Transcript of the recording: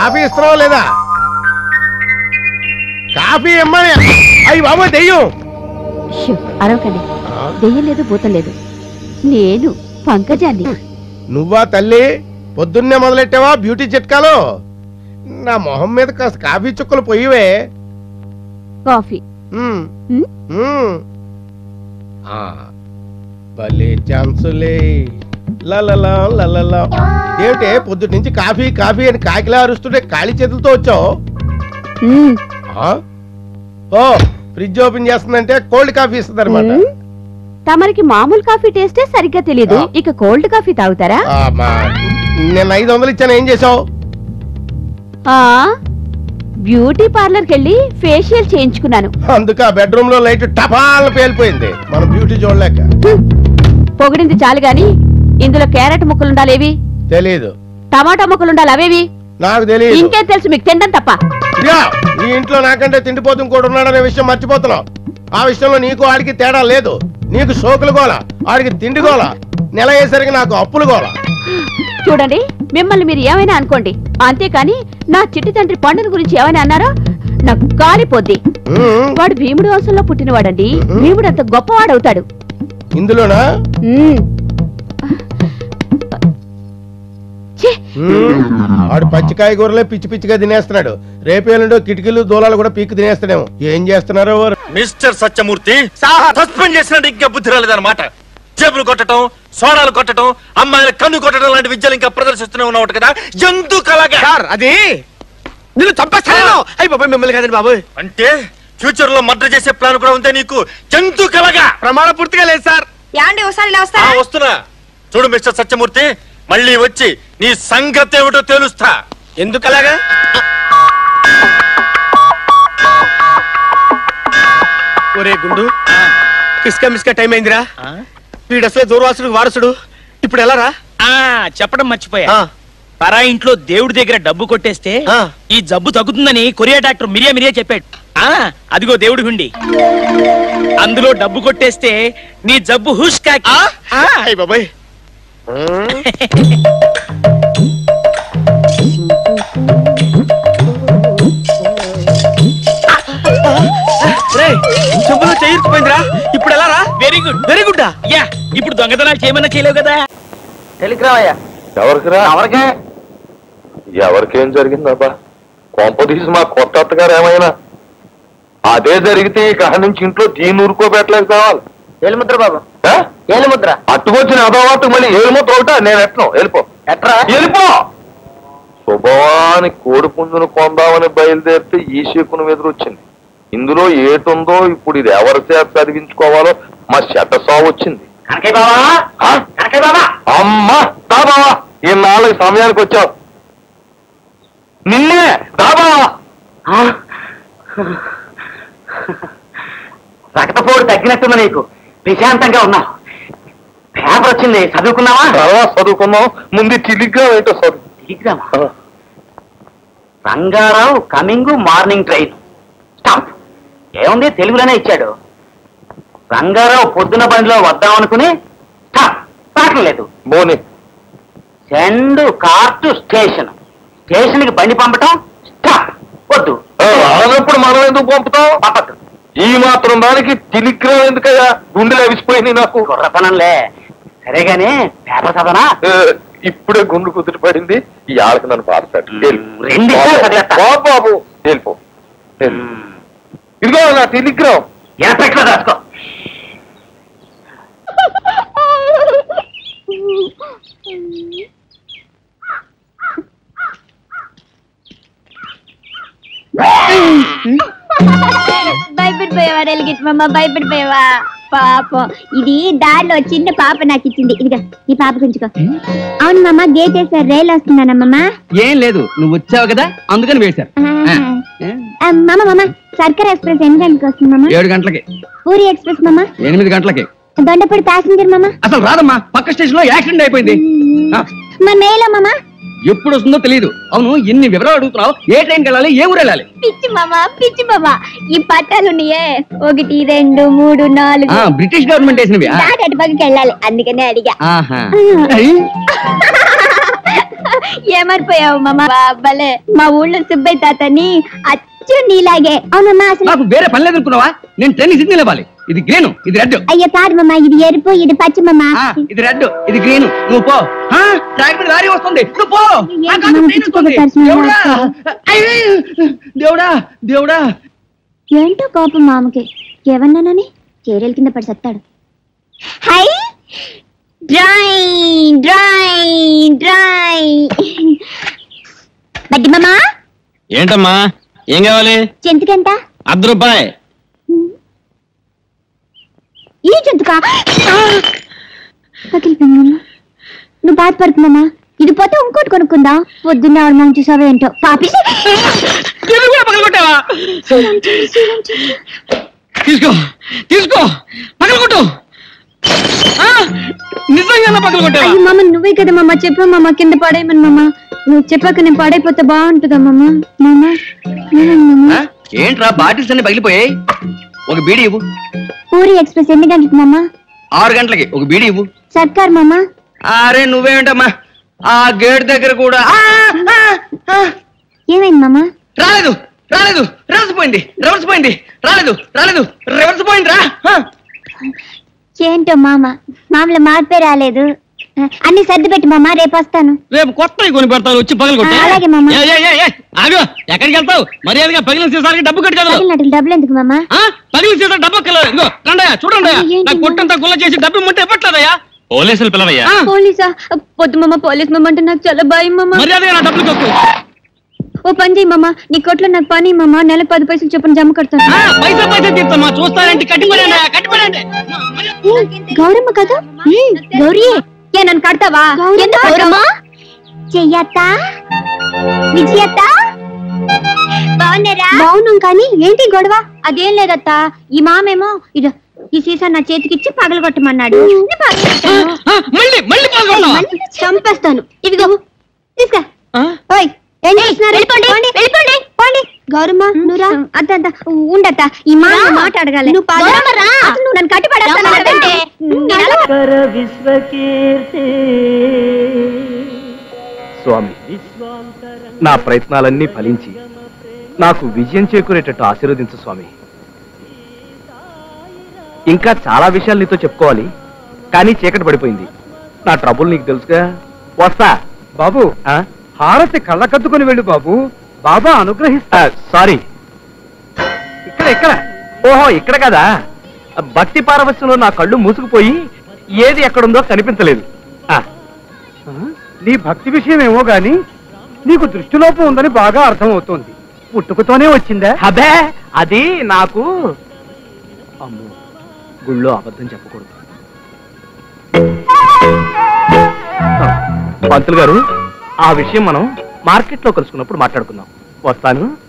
Coffee ఇస్తున్నావా లేదా? Coffee ఇమ్మని. అయ్యి బాబు దెయ్యం. అరవకండి, దెయ్యం లేదు భూతం లేదు, నేను పంకజాన్ని. నువ్వా తల్లి? పొద్దున్నే మొదలెట్టావా బ్యూటీ చిట్కాలు? నా మొహం మీద కాస్త కాఫీ చుక్కలు పోయివే. కాఫీ భలే ఛాన్సులే. ఏమిటే పొద్దుటి నుంచి కాఫీ కాఫీ అని కాకిలా అరుస్తుంటే ఖాళీ చేతులతో వచ్చావు? ఓ ఫ్రిడ్జ్ ఓపెన్ చేస్తుందంటే కోల్డ్ కాఫీ ఇస్తుంది అనమాట. తమరికి మామూలు కాఫీ టేస్టే సరిగ్గా తెలీదు, ఇక కోల్డ్ కాఫీ తాగుతారా? నేను 500 ఇచ్చాను, ఏం చేసావు? బ్యూటీ పార్లర్ కెళ్ళి ఫేషియల్ చేయించుకున్నాను. అందుకే బెడ్రూమ్ లో లైట్ టపాల్ పేలిపోయింది. మనం బ్యూటీ చూడలేక. పొగిడింది చాలు గాని ఇందులో క్యారెట్ ముక్కలుండాలేవి? తెలీదు. టమాటా ముక్కలుండాలి, అవేవి? నాకు తెలియదు. ఇంకేం తెలుసు మీకు? తినడం తప్ప. నీ ఇంట్లో నాకంటే తిండిపోతు ఇంకోటి ఉన్నాడనే విషయం మర్చిపోతున్నావు. ఆ విషయంలో నీకు ఆడికి తేడా లేదు. నీకు సోకులు గోల, ఆడికి తిండి గోల, నెల అయ్యేసరికి నాకు అప్పులు గోల. చూడండి, మిమ్మల్ని మీరు ఏమైనా అనుకోండి, అంతేకాని నా చిట్టి తండ్రి పండుని గురించి ఏమైనా అన్నారో నాకు కాలిపోద్ది. వాడు భీముడు వంశంలో పుట్టినవాడండి. భీముడు అంత గొప్పవాడవుతాడు. ఇందులోనా? ఆడు పచ్చికాయ కూరలే పిచ్చి పిచ్చిగా తినేస్తున్నాడు. రేపేళ్ళండో కిటికీలు దూలాలు కూడా పీక్కు తినేస్తాడేమో. ఏం చేస్తున్నారో? మిస్టర్ సత్యమూర్తి, సస్పెండ్ చేసినట్టు ఇంకా బుద్ధి రాలేదన్నమాట. జేబులు కొట్టడం, సోడాలు కొట్టడం, అమ్మాయిల కన్ను కొట్టడం లాంటి విద్యలు ఇంకా ప్రదర్శిస్తూనే ఉన్నావు కదా. ఎందుకు అలాగా? అది నిన్ను చంపేస్తాను. అయ్యి బాబాయ్, మిమ్మల్ని కదండి బాబు. అంటే ఫ్యూచర్ లో మర్డర్ చేసే ప్లాన్ కూడా ఉందే నీకు? ఎందుకు అలాగా? ప్రమాణ పూర్తిగా లేదు సార్. వస్తున్నా. చూడు మిస్టర్ సత్యమూర్తి, మళ్ళీ వచ్చి నీ సంగతి ఏమిటో తెలుస్తా. ఎందుకు అలాగా? ఒరే గుండు, కిస్కా మిస్కా టైం అయిందిరా. వీడు అసలే దూర్వాసుడు వారసుడు. ఇప్పుడు ఎలా రా? చెప్పడం మర్చిపోయా. పరా ఇంట్లో దేవుడి దగ్గర డబ్బు కొట్టేస్తే ఈ జబ్బు తగ్గుతుందని కొరియా డాక్టర్ మిరియా చెప్పాడు. అదిగో దేవుడి హుండి, అందులో డబ్బు కొట్టేస్తే నీ జబ్బు హుష్ కాకి. బాబాయ్, చెప్పులో చేయిపోయిందిరా. ఇప్పుడు ఎలా రా? Very good, very good. Yeah, ఇప్పుడు దొంగతనాలు చేయమన్నా చేయలేవు కదా. తెలియరావయ్యా. ఎవరికేం జరిగిందబ్బా? కొంపదీసి మా కొత్త అత్తగారు ఏమైనా అదే జరిగితే ఇక నుంచి ఇంట్లో దీన్ని ఊరుకోబెట్టలేదు కావాలి. ఏలుముద్ర బాబు, ఏలుముద్ర అట్టుకొచ్చిన అదవాటు మళ్ళీ ఏలుముద్ర ఒకట. నేను ఎట్ను వెళ్ళిపో, వెళ్ళిపో. శుభవాని కోడి పుంజును కొందామని బయలుదేరితే ఈ శకునం ఎదురొచ్చింది. ఇందులో ఏటుందో ఇప్పుడు ఇది ఎవరి చేత చదివించుకోవాలో మా చెడ్డ సావు వచ్చింది. అమ్మా దా బావా, ఈ 4 సమయానికి వచ్చావు. నిన్నే దా బావా. రక్తపోటు తగ్గినట్టుంది నీకు, ప్రశాంతంగా ఉన్నావు. పేపర్ వచ్చింది, చదువుకున్నావా? చదువుకున్నావు. ముందు టెలిగ్రామ్ ఏంటో చదువు. టెలిగ్రామా? Rangarao coming morning train stop. ఏముంది, తెలుగులోనే ఇచ్చాడు. రంగారావు పొద్దున బండిలో వద్దామనుకుని స్టాప్, రావట్లేదు. బోని send car to station. Station కి బండి పంపటం స్టాప్. వద్దు. రానప్పుడు మనం ఎందుకు పంపుతాం? పంపద్దు. ఈ మాత్రం దానికి టెలిగ్రామ్ ఎందుకయ్యా? గుండెలు అవిసిపోయినాయి నాకు. కుర్రతనంలే. సరేగాని పేపర్ చదవనా? ఇప్పుడే గుండు కుదిరి పడింది. ఈ ఆడకి నన్ను బాధ పెట్టు. బాబు వెళ్ళిపో. ఇదిగో నా టెలిగ్రామ్. ఎనపెట్లో రాసుకో. భయపడిపోయావా గిట్మమ్మ? భయపడిపోయావా? పాపం, ఇది దారిలో చిన్న పాప నాకు ఇచ్చింది. ఇదిగా ఈ పాప గుంచుకో. అవును మామ, గేట్ వేసారు. రైలు వస్తున్నానమ్మా. ఏం లేదు, నువ్వు వచ్చావు కదా అందుకని వేశారు. మామ మామ, సర్కార్ ఎక్స్ప్రెస్ ఎన్ని గంటలకు వస్తుంది మామ? 7 గంటలకి. పూరి ఎక్స్ప్రెస్ మామ 8 గంటలకి. దొండపూడి ప్యాసింజర్ మామ అసలు రాదమ్మా, పక్క స్టేషన్ లో యాక్సిడెంట్ అయిపోయింది. మా మేలో మామ ఎప్పుడు వస్తుందో తెలియదు. అవును, ఎన్ని వివరాలు అడుగుతున్నావు? ఏ ట్రైన్కి వెళ్ళాలి, ఏ ఊరు వెళ్ళాలి? పిచ్చి మామ, పిచ్చి మామ. ఈ పట్టాలున్నాయే 1 2 3 4 బ్రిటిష్ గవర్నమెంట్ వేసినవి. అటు పక్కకి వెళ్ళాలి, అందుకనే అడిగా. ఏమరిపోయావు మామ భలే మా ఊళ్ళో సుబ్బయ్య తాతని అచ్చు నీలాగే అవునమ్మా అసలు నాకు వేరే పని లేదు అనుకున్నావా నేను ట్రైన్ సిగ్నల్ ఇవ్వాలి ఇది గ్రీన్ ఇది రెడ్ అయ్యో కాదు మామ ఇది ఎరుపు ఇది పచ్చి మామ ఇది రెడ్ ఇది గ్రీన్ నువ్వు పో ట్రాక్ మీద లారీ వస్తుంది నువ్వు పో ట్రైన్ వస్తుంది దేవుడా దేవుడా దేవుడా ఏంటో కోపం మామకి ఏమన్నానని కేరళ కింద పడి సత్తాడు hi dry dry dry buddy మామా ఏంటమ్మా ఏం కావాలి జంతుకెంత ₹100 ఈ జంతుకా పగిలిపోయింది నువ్వు బాధపడుతున్నామా ఇది పోతే ఇంకోటి కొనుక్కుందా పొద్దున్న ఆవిడ మనం చూసావా ఏంటో పాపి తీసుకో తీసుకో పగలగొట్టు నిజంగా పగలగొట్టావా మామ నువ్వే కదా మామ చెప్పా మామ కింద పడేయమని మామ నువ్వు చెప్పాక నేను పడైపోతే బాగుంటుందా మామ మామ ఏంట్రా బాటిల్స్ అన్ని పగిలిపోయాయి ఒక బీడీ ఇవ్వు పూరి ఎక్స్ప్రెస్ ఎన్ని గంటలకు మామ 6 గంటలకి ఒక బీడీ ఇవ్వు సర్కార్ మామ అరే నువ్వేంటమ్మా ఆ గేట్ దగ్గర కూడా ఏమైంది మామ రాలేదు రాలేదు రివర్స్ పోయింది రివర్స్ పోయింది రాలేదు రాలేదు రివర్స్ పోయింది రా ఏంటో మామ మామూలు మార్పే రాలేదు అన్ని సర్ది పెట్టి మామ రేపు వస్తాను రేపు కొత్త కొని పెడతాను వచ్చి పగలు అలాగే మామ ఆగు ఎక్కడికి వెళ్తావు మర్యాదగా పగిలిన సీసాలకి డబ్బు కట్టి కదా డబ్బులు ఎందుకు మామ పగిలిన సీసా డబ్బు ఇదిగో రండయ్యా చూడండి నాకు కొట్టంతా గుల్ల చేసి డబ్బు ఇమ్మంటే ఇవ్వట్లేదయ్యా పోలీసులు పిలవయ్యా పోలీసా పొద్దు మామ పోలీస్ మామ అంటే నాకు చాలా భయం మామ మర్యాదగా నా డబ్బులు కొట్టు ఓ పని చేయి మామ నీ కొట్లో నాకు పని మామ నెల 10 పైసలు చొప్పున జమ కడతాను పైసా పైసా తీస్తామా చూస్తానంటే కట్టిపడండి కట్టిపడండి గౌరమ్మ కదా గౌరీ ఏ నన్ను కడతావా చెయ్యత్త విజయత్త బాగున్నారా బాగున్నాం కానీ ఏంటి గొడవ అదేం లేదత్తా ఈ మామేమో ఇది ఈ సీసా నా చేతికిచ్చి పగలగొట్టమన్నాడు చంపేస్తాను ఇదిగో తీసుకా ఓయ్ ఏం చేస్తున్నారు వెళ్ళిపోండి గౌరమ్మ నువ్వురా అత్త ఉండత్త ఈ మాట అడగాలి నువ్వు నన్ను కట్టిపడేస్తానంటే స్వామి నా ప్రయత్నాలన్నీ ఫలించి నాకు విజయం చేకూరేటట్టు ఆశీర్వదించు స్వామి ఇంకా చాలా విషయాలు నీతో చెప్పుకోవాలి కానీ చీకటి పడిపోయింది నా ట్రబుల్ నీకు తెలుసుగా వస్తా బాబు హారతి కళ్ళకద్దుకుని వెళ్ళు బాబు బాబా అనుగ్రహిస్తా సారీ ఇక్కడ ఓహో ఇక్కడ కదా భక్తి పారవశ్యంలో నా కళ్ళు మూసుకుపోయి ఏది ఎక్కడుందో కనిపించలేదు నీ భక్తి విషయం ఏమో గాని నీకు దృష్టిలోపం ఉందని బాగా అర్థమవుతోంది పుట్టుకతోనే వచ్చిందా అదే అది నాకు అమ్మో గుళ్ళో అబద్ధం చెప్పకూడదు పంతులు గారు ఆ విషయం మనం మార్కెట్లో కలుసుకున్నప్పుడు మాట్లాడుకుందాం వస్తాను